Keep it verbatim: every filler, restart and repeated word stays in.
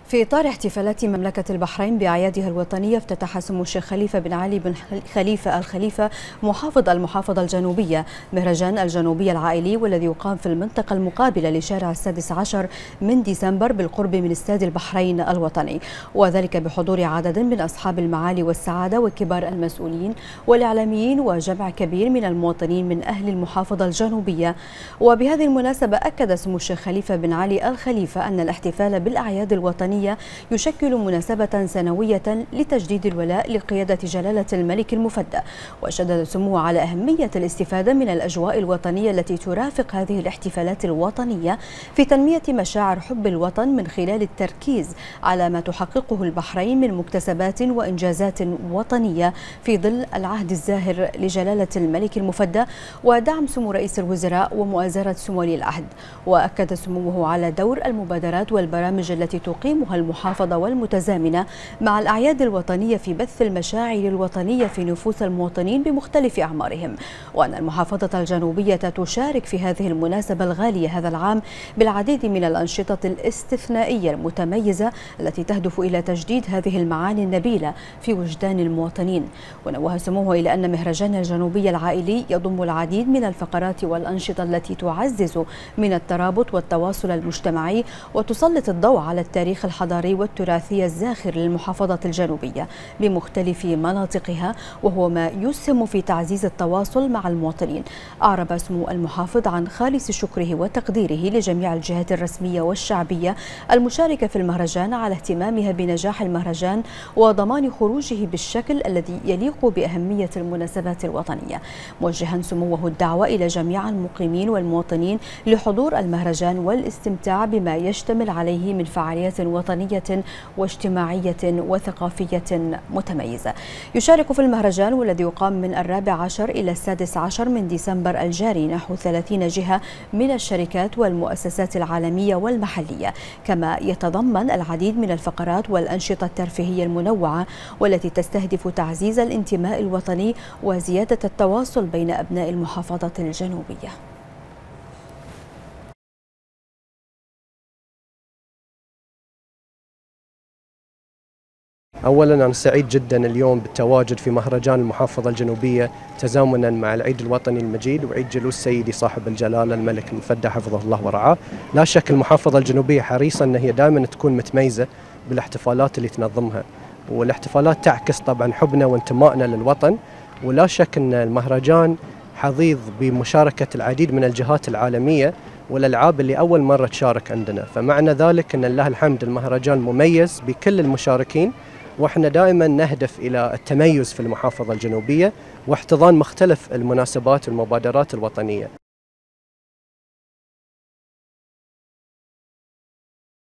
في إطار احتفالات مملكة البحرين بأعيادها الوطنية، افتتح سمو الشيخ خليفة بن علي بن خليفة الخليفة محافظ المحافظة الجنوبية مهرجان الجنوبية العائلي، والذي يقام في المنطقة المقابلة لشارع السادس عشر من ديسمبر بالقرب من استاد البحرين الوطني، وذلك بحضور عدد من أصحاب المعالي والسعادة وكبار المسؤولين والإعلاميين وجمع كبير من المواطنين من أهل المحافظة الجنوبية. وبهذه المناسبة أكد سمو الشيخ خليفة بن علي الخليفة أن الاحتفال بالأعياد الوطنية يشكل مناسبة سنوية لتجديد الولاء لقيادة جلالة الملك المفدى، وشدد سموه على أهمية الاستفادة من الأجواء الوطنية التي ترافق هذه الاحتفالات الوطنية في تنمية مشاعر حب الوطن من خلال التركيز على ما تحققه البحرين من مكتسبات وإنجازات وطنية في ظل العهد الزاهر لجلالة الملك المفدى ودعم سمو رئيس الوزراء ومؤازرة سمو ولي العهد. وأكد سموه على دور المبادرات والبرامج التي تقيمها المحافظة والمتزامنة مع الأعياد الوطنية في بث المشاعر الوطنية في نفوس المواطنين بمختلف أعمارهم، وأن المحافظة الجنوبية تشارك في هذه المناسبة الغالية هذا العام بالعديد من الأنشطة الاستثنائية المتميزة التي تهدف إلى تجديد هذه المعاني النبيلة في وجدان المواطنين. ونوه سموه إلى أن مهرجان الجنوبية العائلي يضم العديد من الفقرات والأنشطة التي تعزز من الترابط والتواصل المجتمعي وتسلط الضوء على التاريخ الحضاري والتراثي الزاخر للمحافظة الجنوبية بمختلف مناطقها، وهو ما يسهم في تعزيز التواصل مع المواطنين. أعرب سمو المحافظ عن خالص شكره وتقديره لجميع الجهات الرسمية والشعبية المشاركة في المهرجان على اهتمامها بنجاح المهرجان وضمان خروجه بالشكل الذي يليق بأهمية المناسبات الوطنية، موجها سموه الدعوة إلى جميع المقيمين والمواطنين لحضور المهرجان والاستمتاع بما يشتمل عليه من فعاليات وطنية واجتماعية وثقافية متميزة. يشارك في المهرجان والذي يقام من الرابع عشر إلى السادس عشر من ديسمبر الجاري نحو ثلاثين جهة من الشركات والمؤسسات العالمية والمحلية، كما يتضمن العديد من الفقرات والأنشطة الترفيهية المنوعة والتي تستهدف تعزيز الانتماء الوطني وزيادة التواصل بين أبناء المحافظة الجنوبية. أولاً أنا سعيد جداً اليوم بالتواجد في مهرجان المحافظة الجنوبية تزامناً مع العيد الوطني المجيد وعيد جلوس سيدي صاحب الجلالة الملك المفدى حفظه الله ورعاه. لا شك المحافظة الجنوبية حريصة أن هي دائماً تكون متميزة بالاحتفالات اللي تنظمها، والاحتفالات تعكس طبعاً حبنا وانتمائنا للوطن. ولا شك أن المهرجان حظيظ بمشاركة العديد من الجهات العالمية والألعاب اللي أول مرة تشارك عندنا، فمعنى ذلك أن لله الحمد المهرجان مميز بكل المشاركين، واحنا دائما نهدف الى التميز في المحافظه الجنوبيه واحتضان مختلف المناسبات والمبادرات الوطنيه.